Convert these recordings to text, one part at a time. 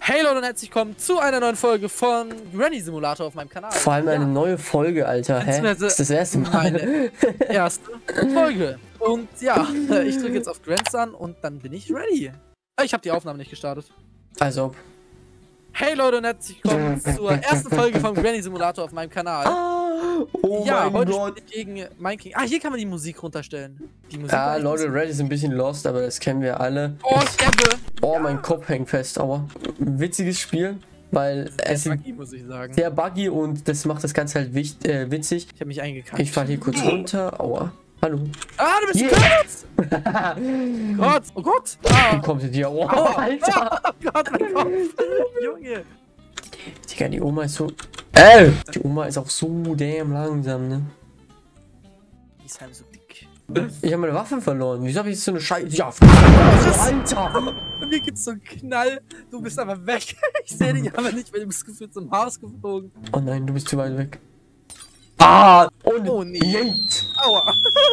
Hey Leute und herzlich willkommen zu einer neuen Folge von Granny Simulator auf meinem Kanal. Vor allem eine neue Folge, Alter. Hä? Das ist das erste Mal. Meine erste Folge. Und ja, ich drücke jetzt auf Grants an und dann bin ich ready. Ich habe die Aufnahme nicht gestartet. Also. Hey Leute und herzlich willkommen zur ersten Folge von Granny Simulator auf meinem Kanal. Oh ja, mein heute Gott. spiele ich gegen mein King. Hier kann man die Musik runterstellen. Die Musik Ja, Leute, Red ist ein bisschen lost, aber das kennen wir alle. Oh, Steppe. Oh, Ja. mein Kopf hängt fest, aber witziges Spiel, weil es ist Buggy, muss ich sagen. sehr buggy und das macht das Ganze halt witzig. Ich habe mich eingekackt. Ich falle hier kurz runter. Aua. Hallo. Du bist Yeah. Gott! Oh Gott! Wie kommt ihr dir? Oh, Alter. Oh Gott, mein Kopf! Junge! Digga, die Oma ist so... Die Oma ist auch so damn langsam, ne? Die ist halt so dick. Ich habe meine Waffe verloren. Wieso habe ich jetzt so eine Scheiße? Ja, Alter! Bei mir gibt's so einen Knall. Du bist aber weg. Ich sehe dich aber nicht, weil du bist gefühlt zum Haus geflogen. Oh nein, du bist zu weit weg. Und Oh nee. Yankt. Aua.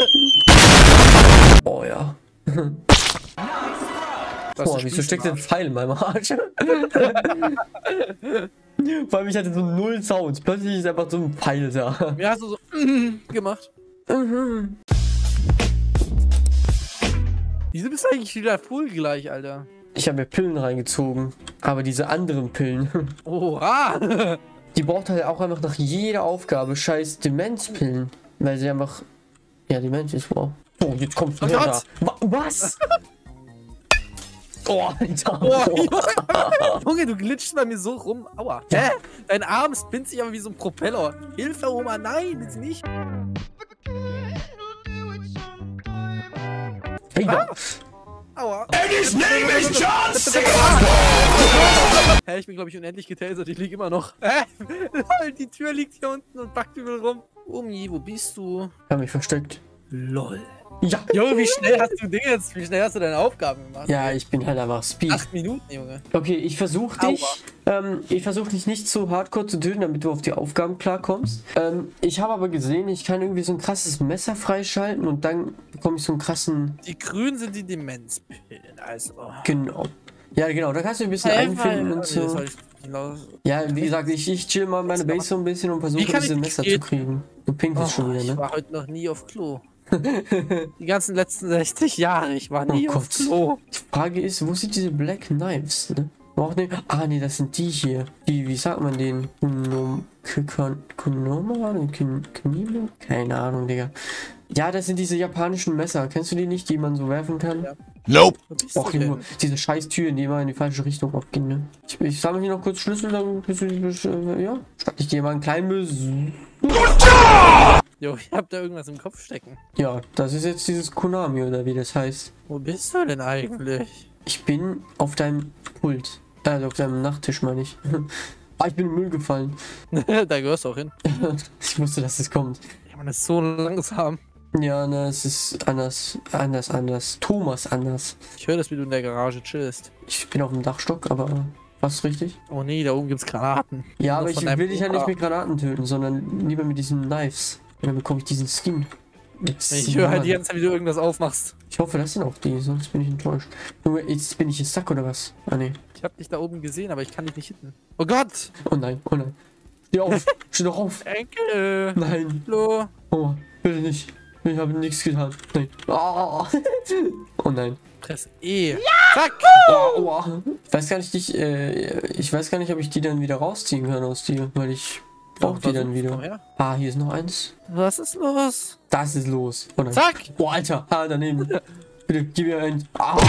Oh ja. Boah, wieso steckt denn ein Pfeil in meinem Arsch? Vor allem, ich hatte so null Sounds. Plötzlich ist einfach so ein Pfeil da. Mir hast du so gemacht. Wieso bist du eigentlich wieder voll gleich, Alter? Ich habe mir Pillen reingezogen. Aber diese anderen Pillen, Oha! die braucht halt auch einfach nach jeder Aufgabe scheiß Demenzpillen. Weil sie einfach... Ja, Demenz ist, wow. Oh, jetzt kommt Oh wieder Gott. da. Was? Oh, Alter. Oh, Junge, du glitschst bei mir so rum. Aua. Hä? Dein Arm spinnt sich aber wie so ein Propeller. Hilfe, Oma, nein, jetzt nicht. Hey, ja. Aua. And his name is John Cena! Hä, ich bin, glaube ich, unendlich getasert. Ich liege immer noch. Hä? Lol, die Tür liegt hier unten und backt übel rum. Omi, wo bist du? Ich habe mich versteckt. Lol. Ja. Junge, wie schnell hast du Dinge jetzt? Wie schnell hast du deine Aufgaben gemacht? Ja, ich bin halt einfach Speed. 8 Minuten, Junge. Okay, ich versuche dich nicht so hardcore zu töten, damit du auf die Aufgaben klarkommst. Ich habe aber gesehen, ich kann irgendwie so ein krasses Messer freischalten und dann bekomme ich so einen krassen... Die grünen sind die Demenzpillen, also. Genau. Ja, genau, da kannst du ein bisschen einfinden und so. Ja, wie gesagt, ich chill mal meine Base so ein bisschen und versuche diese Messer zu kriegen. Du pinkst schon wieder, Ich ne? war heute noch nie auf Klo. Die ganzen letzten 60 Jahre, ich war nie auf Klo. Die Frage ist, wo sind diese Black Knives, ne? Nee, das sind die hier. Die, wie sagt man den? Kunoma? Keine Ahnung, Digga. Ja, das sind diese japanischen Messer. Kennst du die nicht, die man so werfen kann? Ja. Nope. Wo bist du Och, denn? Junge, diese scheiß Türen, die immer in die falsche Richtung aufgehen, ne? Ich sammle hier noch kurz Schlüssel, dann ja. Statt ich dir mal einen kleinen Müll. Jo, ich hab da irgendwas im Kopf stecken. Ja, das ist jetzt dieses Konami, oder wie das heißt. Wo bist du denn eigentlich? Ich bin auf deinem Pult. Also auf deinem Nachttisch, meine ich. Ich bin im Müll gefallen. Da gehörst du auch hin. Ich wusste, dass es kommt. Ja, man ist so langsam. Ja, ne, es ist anders. Thomas anders. Ich höre das, wie du in der Garage chillst. Ich bin auf dem Dachstock, aber was richtig? Oh nee, da oben gibt's Granaten. Ja, aber Noch ich von deinem will dich ja Opa. nicht mit Granaten töten, sondern lieber mit diesen Knives. Und dann bekomme ich diesen Skin. Ich höre halt die ganze Zeit, wie du irgendwas aufmachst. Ich hoffe, das sind auch die, sonst bin ich enttäuscht. Junge, jetzt bin ich jetzt stuck oder was? Ah, nee. Ich hab dich da oben gesehen, aber ich kann dich nicht hitten. Oh Gott! Oh nein, oh nein. Steh auf, steh doch auf. Enkel! Nein. Hallo! Oh, bitte nicht. Ich habe nichts getan. Nein. Oh, oh nein. Press E. Ja! Zack! Oh. Ich weiß gar nicht, ob ich die dann wieder rausziehen kann aus dir, weil ich brauche die dann Komm wieder. her. Hier ist noch eins. Was ist los? Das ist los. Oh nein. Zack! Oh, Alter. Daneben. Bitte, gib mir ein.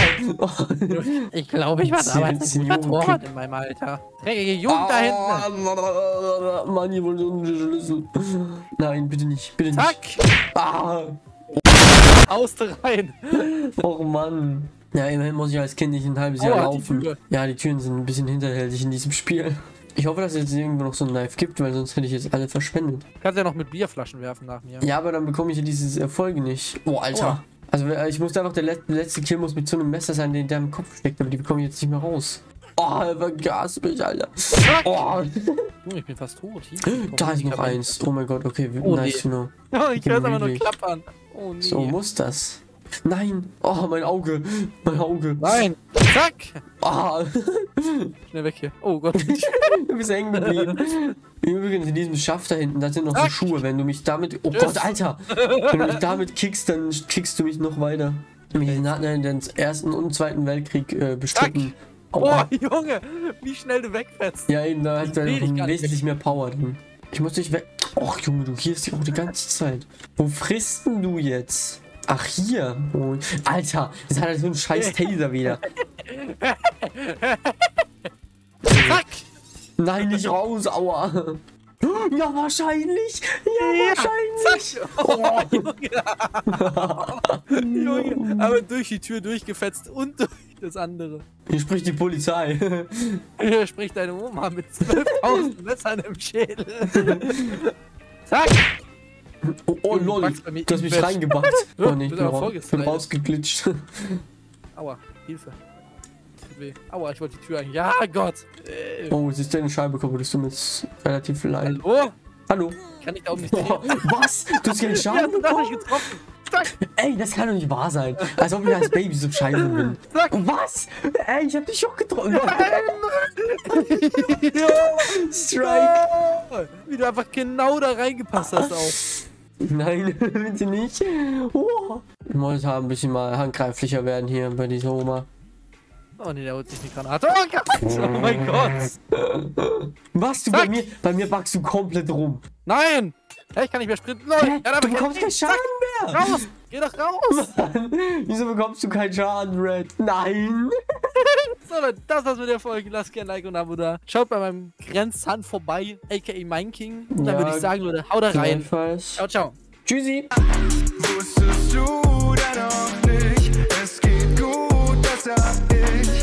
Ich glaube, ich war damals nicht Motorrad in meinem Alter. Dreckige Jugend da hinten. Mann, hier wohl so ein Schlüssel. Nein, bitte nicht. Bitte nicht. Zack! Haust rein. Oh Mann. Ja, immerhin muss ich als Kind nicht ein halbes Jahr laufen. Ja, die Türen sind ein bisschen hinterhältig in diesem Spiel. Ich hoffe, dass es jetzt irgendwo noch so ein Knife gibt, weil sonst hätte ich jetzt alle verschwendet. Kannst ja noch mit Bierflaschen werfen nach mir. Ja, aber dann bekomme ich ja diese Erfolge nicht. Oh, Alter. Also ich muss einfach, der letzte Kill muss mit so einem Messer sein, der im Kopf steckt, aber die bekomme ich jetzt nicht mehr raus. Oh, vergaß mich, Alter. Oh. Ich bin fast tot. Da ist noch eins. Oh mein Gott, okay, Oh, nice to know. Oh, ich höre es aber nur klappern. Oh nee. So muss das. Nein. Oh, mein Auge. Mein Auge. Nein. Zack. Ah. Schnell weg hier. Oh Gott. Du bist hängen geblieben. Übrigens, in diesem Schaft da hinten, da sind noch so Schuhe. Wenn du mich damit... Oh Gott, Alter. Wenn du mich damit kickst, dann kickst du mich noch weiter. Wir hatten ja den Ersten und Zweiten Weltkrieg bestritten. Oh, Junge. Wie schnell du wegfährst. Ja, eben, da hat er wesentlich mehr Power drin. Ich muss dich weg... Och, Junge, du gehst hier auch die ganze Zeit. Wo frisst denn du jetzt? Ach, hier. Oh, Alter, das hat halt so einen scheiß Taser wieder. Zack. Nein, nicht raus, aua. Ja, wahrscheinlich. Ja, wahrscheinlich. Zack. Oh, Junge. Junge. Aber durch die Tür durchgefetzt und durch das andere. Hier spricht die Polizei. Hier spricht deine Oma mit 12.000 Messern im Schädel. Zack. Oh lol, du hast mich reingebracht. Oh nee, ich bin rausgeglitscht. Aua, Hilfe. Weh. Aua, ich wollte die Tür eigentlich. Ja, Gott. Oh, es ist deine Scheibe kaputt, das tut mir jetzt relativ leid. Hallo? Hallo? Kann ich da oben nicht drehen? Was? Du hast keinen Schaden bekommen? Getroffen. Zack. Ey, das kann doch nicht wahr sein. Als ob ich als Baby so scheiße bin. Zack. Was? Ey, ich hab dich auch getroffen. Strike. Wie du einfach genau da reingepasst hast auch. Nein, bitte nicht. Oh. Ich muss ein bisschen mal handgreiflicher werden hier bei dieser Oma. Oh ne, der holt sich eine Granate. Oh Gott! Oh mein Gott! Was? Du bei mir backst du komplett rum. Nein! Hey, ich kann nicht mehr sprinten. Nein! Ja, du bekommst keinen Schaden mehr! Raus! Geh doch raus! Mann, wieso bekommst du keinen Schaden, Red? Nein! So, Leute, das war's mit der Folge. Lasst gerne ein Like und ein Abo da. Schaut bei meinem Grenzhand vorbei, aka Mein King. Und dann würde ich sagen, Leute, haut da rein. Ciao, ciao. Tschüssi! Wusstest du denn auch nicht, es geht gut, besser ich